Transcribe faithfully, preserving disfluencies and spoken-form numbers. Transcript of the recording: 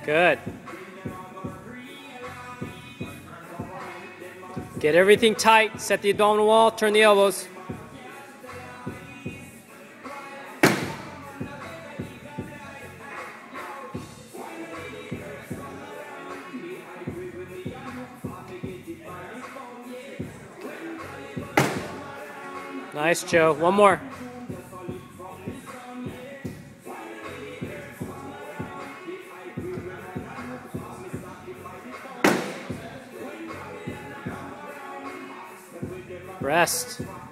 Good. Get everything tight. Set the abdominal wall. Turn the elbows. Nice, Joe. One more. Rest.